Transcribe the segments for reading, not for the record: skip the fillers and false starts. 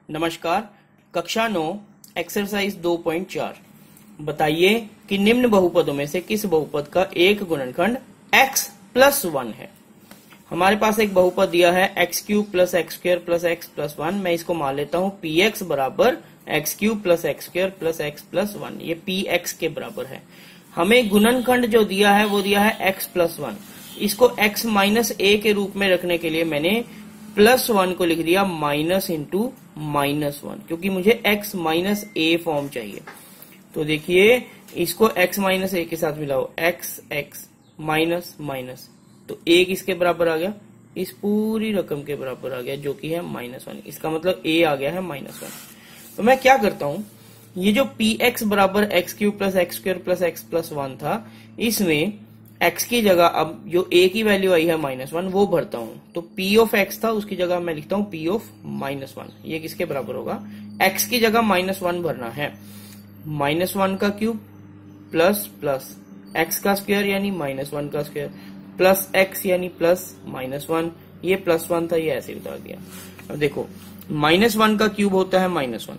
नमस्कार। कक्षा 9 एक्सरसाइज 2.4 बताइए कि निम्न बहुपदों में से किस बहुपद का एक गुणनखंड x प्लस 1 है। हमारे पास एक बहुपद दिया है x cube plus x square plus x plus 1। मैं इसको मान लेता हूं पी एक्स बराबर x cube plus x square plus x plus 1। ये पी एक्स के बराबर है। हमें गुणनखंड जो दिया है वो दिया है x प्लस 1। इसको x माइनस ए के रूप में रखने के लिए मैंने प्लस 1 को लिख दिया माइनस इंटू माइनस 1, क्योंकि मुझे x माइनस ए फॉर्म चाहिए। तो देखिए इसको x माइनस ए के साथ मिलाओ, x माइनस माइनस, तो a किसके बराबर आ गया, इस पूरी रकम के बराबर आ गया जो कि है -1। इसका मतलब a आ गया है -1। तो मैं क्या करता हूं, ये जो पी एक्स बराबर x cube plus x square plus x plus 1 था, इसमें x की जगह अब जो a की वैल्यू आई है -1 वो भरता हूं। तो p ऑफ x था, उसकी जगह मैं लिखता हूं p ऑफ -1। ये किसके बराबर होगा, x की जगह -1 भरना है। -1 का क्यूब प्लस प्लस x का स्क्वायर यानी -1 का स्क्वायर प्लस x यानी प्लस -1। ये प्लस 1 था, ये ऐसे उतार दिया। अब देखो -1 का क्यूब होता है -1,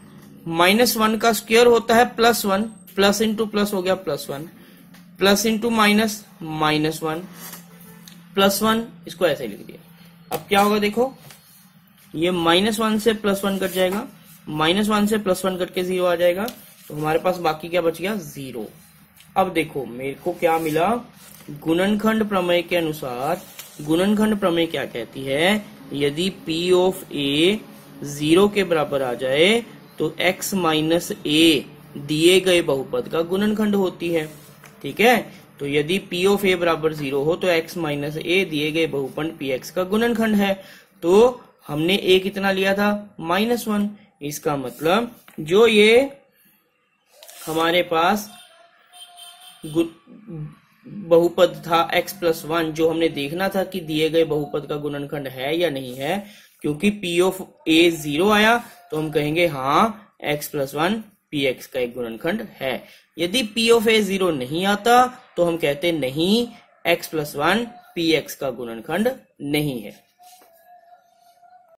-1 का स्क्वायर होता है +1, प्लस इंटू प्लस हो गया +1, प्लस इंटू माइनस -1 प्लस 1, इसको ऐसे लिख दिया। अब क्या होगा देखो, ये -1 से +1 कट जाएगा, -1 से +1 कट के 0 आ जाएगा, तो हमारे पास बाकी क्या बच गया, 0। अब देखो मेरे को क्या मिला, गुणनखंड प्रमेय के अनुसार गुणनखंड प्रमेय क्या कहती है, यदि p ऑफ a 0 के बराबर आ जाए तो x माइनस ए दिए गए बहुपद का गुणनखंड होती है। ठीक है, तो यदि p ऑफ a बराबर 0 हो तो x माइनस ए दिए गए बहुपद px का गुणनखंड है। तो हमने a कितना लिया था, -1। इसका मतलब जो ये हमारे पास बहुपद था x प्लस 1, जो हमने देखना था कि दिए गए बहुपद का गुणनखंड है या नहीं है, क्योंकि p ऑफ a 0 आया तो हम कहेंगे हाँ x प्लस 1 px का एक गुणनखंड है। यदि p ऑफ a 0 नहीं आता तो हम कहते नहीं x प्लस 1 px का गुणनखंड नहीं है।